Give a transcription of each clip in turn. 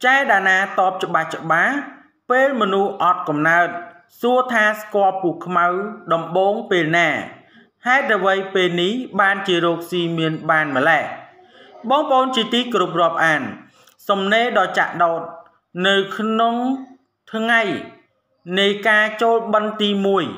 Jedana តបច្បាស់ពេលមនុស្សអត់កំណើតសួរថាស្គាល់ពូខ្មៅដំបងពេលណាហេតុអ្វីពេលនេះបានជារោគស៊ីមានបានម្ល៉េះបងប្អូនជាទីគោរពរាប់អានសំណេរដ៏ចាក់ដោតនៅក្នុងថ្ងៃនៃការចូលបិណ្ឌទី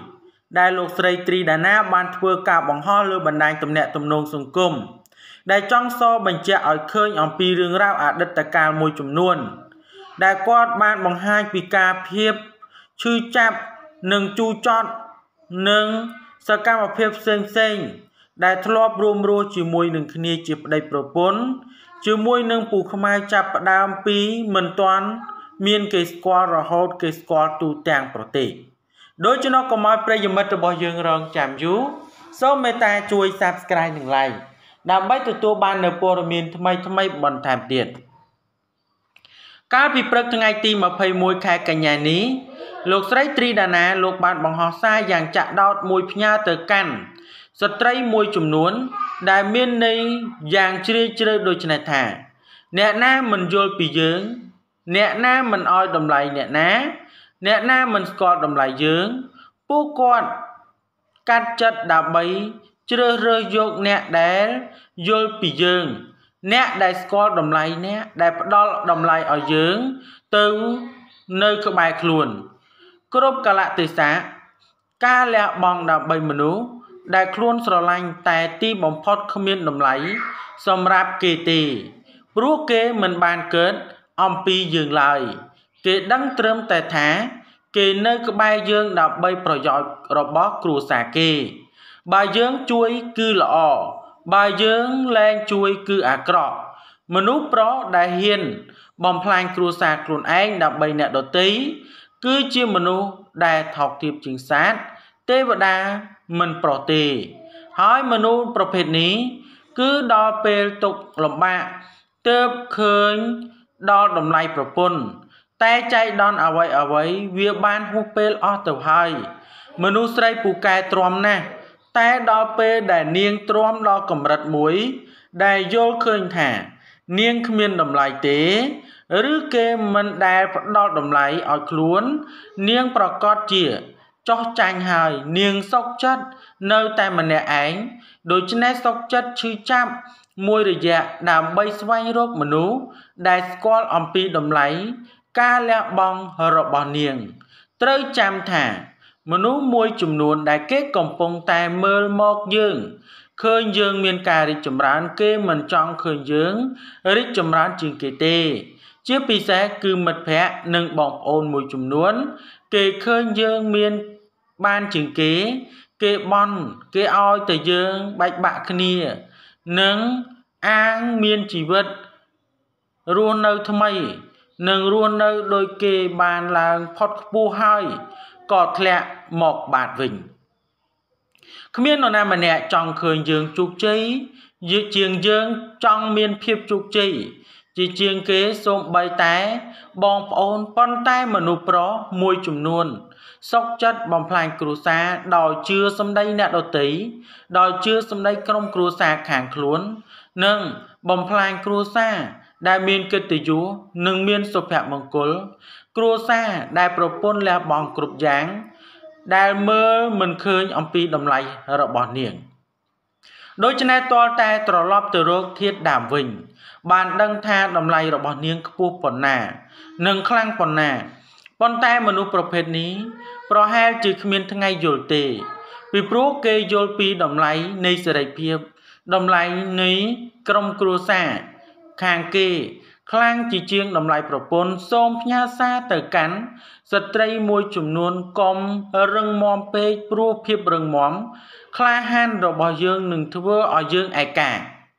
1ដែលលោកស្រីត្រីដាណាបានធ្វើការបង្ហោះលើបណ្ដាញទំនាក់ទំនងសង្គមដែលចង់សរបញ្ជាក់ឲ្យឃើញអំពីរឿងរ៉ាវអតីតកាលមួយចំនួនដែលគាត់បានបង្ហាញពីការភាពឈឺចាប់និងជូរចត់និងសកម្មភាពផ្សេងដែលធ្លាប់រួមរស់ជាមួយនឹងគ្នាជាប្តីប្រពន្ធជាមួយនឹងពូខ្មែរចាប់ផ្ដើមពីមិនទាន់មានគេស្គាល់រហូតគេស្គាល់ទូទាំងប្រទេសដូច្នោះកុំឲ្យប្រិយមិត្តរបស់យើងរងចាំយូរសូមមេត្តាជួយ Subscribe និង Like ដើម្បីទទួលបាននូវព័ត៌មានថ្មីបន្ថែមទៀតកាលពីព្រឹកថ្ងៃទី21ខែកញ្ញានេះលោកស្រីត្រីដាណាលោកបានបង្ហោះសារយ៉ាងចាក់ដោតមួយផ្ញើទៅកាន់ស្ត្រីមួយចំនួនដែលមានន័យយ៉ាងជ្រាលជ្រៅដូចនេះថាអ្នកណាមិនយល់ពីយើងអ្នកណាមិនអោយតម្លៃអ្នកណាមិនស្គាល់តម្លៃយើងពួកគាត់កាត់ចិត្តដើម្បីជ្រើសរើសយកអ្នកដែលយល់ពីយើងអ្នកដែលស្គាល់តម្លៃអ្នកដែលផ្ដល់តម្លៃឲ្យយើងទៅនៅក្បែរខ្លួនគ្រប់កលៈទេសៈការលះបង់ដើម្បីមនុស្សដែលខ្លួនស្រឡាញ់តែទីបំផុតគ្មានតម្លៃសម្រាប់គេទេព្រោះគេមិនបានកើតអំពីយើងឡើយគេដឹងត្រឹមតែថាគេនៅក្បែរយើងដើម្បីប្រយោជន៍របស់គ្រួសារគេបើយើងជួយគឺល្អបើយើងលែងជួយគឺអាក្រក់មនុស្សប្រុសដែលហ៊ានបំផ្លាញគ្រួសារខ្លួនឯងដើម្បីអ្នកដទៃគឺជាមនុស្សដែលថោកទាបជាងសត្វទេវតាមិនប្រុសទេហើយមនុស្សប្រភេទនេះគឺដល់ពេលទុក្ខលំបាកទើបឃើញដល់តម្លៃប្រពន្ធតែចៃដន្យអ្វីវាបានហួសពេលអស់ទៅហើយមនុស្សស្រីពូកែទ្រាំណាស់តែដល់ពេលដែលនាងទ្រាំដល់កម្រិតមួយដែលយល់ឃើញថានាងគ្មានតម្លៃទេឬគេមិនដែលផ្ដល់តម្លៃឲ្យខ្លួននាងប្រកាសជាចោះចាញ់ហើយនាងសុកចិត្តនៅតែម្នាក់ឯងដូច្នេះសុកចិត្តឈឺចាប់មួយរយៈដើម្បីស្វែងរកមនុស្សដែលស្គាល់អំពីតម្លៃការលះបង់របស់នាងត្រូវចាំថាមនុស្សមួយចំនួនដែលគេកំពុងតែមើលមកយើងឃើញយើងមានការរីកចម្រើនគេមិនចង់ឃើញយើងរីកចម្រើនជាងគេទេជាពិសេសគឺមិត្តភ័ក្តិនិងបងប្អូនមួយចំនួនគេឃើញយើងមានបានជាងគេបន់គេឲ្យតែយើងបែកបាក់គ្នានិងអាងមានជីវិតរស់នៅថ្មីនិងរស់នៅដោយគេបានឡើងផុតខ្ពស់ហើយក៏ធ្លាក់មកបាត់វិញគ្មាននរណាម្នាក់ចង់ឃើញយើងជោគជ័យជាងយើងចង់មានភាពជោគជ័យជាងគេសូម្បីតែបងប្អូនប៉ុន្តែមនុស្សប្រុសមួយចំនួនសុកចិត្តបំផ្លាញគ្រួសារដោយជឿសម្ដីអ្នកដទៃដោយជឿសម្ដីក្រុមគ្រួសារខាងខ្លួននិងបំផ្លាញគ្រួសារដែលមានកិត្តិយសនិងមានសុភមង្គលគ្រួសារដែលប្រពន្ធលះបង់គ្រប់យ៉ាងដែលមើលមិនឃើញអំពីតម្លៃរបស់នាងដូច្នេះទាល់តែត្រឡប់ទៅរកធាតុដើមវិញបានដឹងថាតម្លៃរបស់នាងខ្ពស់ប៉ុណ្ណានិងខ្លាំងប៉ុណ្ណាប៉ុន្តែមនុស្សប្រភេទនេះប្រហែលជាគ្មានថ្ងៃយល់ទេពីព្រោះគេយល់ពីតម្លៃនៃសេរីភាពតម្លៃនៃក្រុមគ្រួសារខាងគេខ្លាំងជាងតម្លៃប្រពន្ធសូមផ្ញើសារទៅកាន់ស្ត្រីមួយចំនួនកុំរឹងមាំពេកព្រោះភាពរឹងមាំក្លាហានរបស់យើងនឹងធ្វើឲ្យយើងឯកា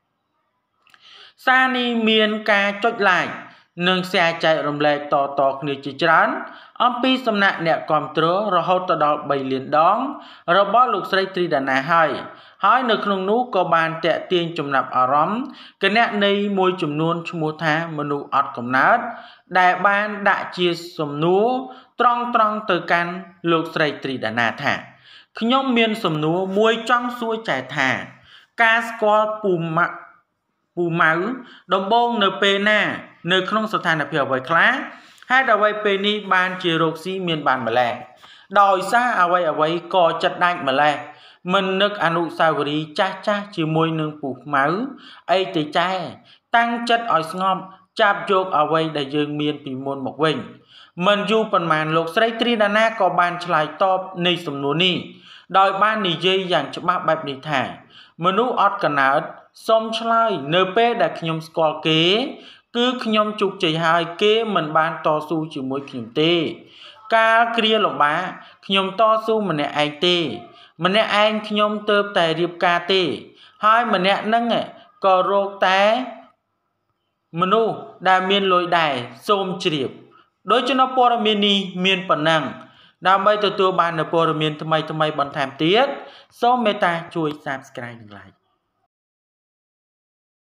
សារនេះមានការចុច like និង share ចែករំលែកតគ្នាជាច្រើនអំពីសំណាក់អ្នកគាំទ្ររហូតដល់3 លានដងរបស់លោកស្រីត្រីដាណាហើយនៅក្នុងនោះក៏បានតាក់ទាញចំណាប់អារម្មណ៍គណនីមួយចំនួនឈ្មោះថាមនុស្សអត់កំណើតដែលបានដាក់ជាសំណួរត្រង់ទៅកាន់លោកស្រីត្រីដាណាថាខ្ញុំមានសំណួរមួយចង់សួរចែកថាការស្គាល់ពូ Pou Mao ដំបូងនៅពេលណានៅក្នុងស្ថានភាពអ្វីខ្លះហេតុអ្វីពេលនេះបានជារោគស៊ីមានបានម្ល៉េះដោយសារអ្វីក៏ចិត្តដាច់ម្ល៉េះមិននឹកអនុស្សាវរីយ៍ចាស់ជាមួយនឹងPou Maoអីទេចែតាំងចិត្តឲ្យស្ងប់ចាប់យកអ្វីដែលយើងមានពីមុនមកវិញមិនយូរប៉ុន្មានលោកស្រីJedanaក៏បានឆ្លើយតបនៃសំណួរនេះដោយបាននិយាយយ៉ាងច្បាស់បែបនេះថាមនុស្សអត់កណើតសូមឆ្លើយនៅពេលដែលខ្ញុំស្គាល់គេគឺខ្ញុំជោគជ័យហើយគេមិនបានតស៊ូជាមួយខ្ញុំទេកាលគ្រាលំបាកខ្ញុំតស៊ូម្នាក់ឯងទេម្នាក់ឯងខ្ញុំទៅតែរៀបការទេហើយម្នាក់នឹងក៏រកតែមនុស្សដែលមានលុយដែរសូមជ្រាបដោយចំណព័ត៌មាននេះមានប៉ុណ្ណឹងដើម្បីទទួលបាននូវព័ត៌មានថ្មីបន្ថែមទៀតសូមមេត្តាជួយ Subscribe និង Like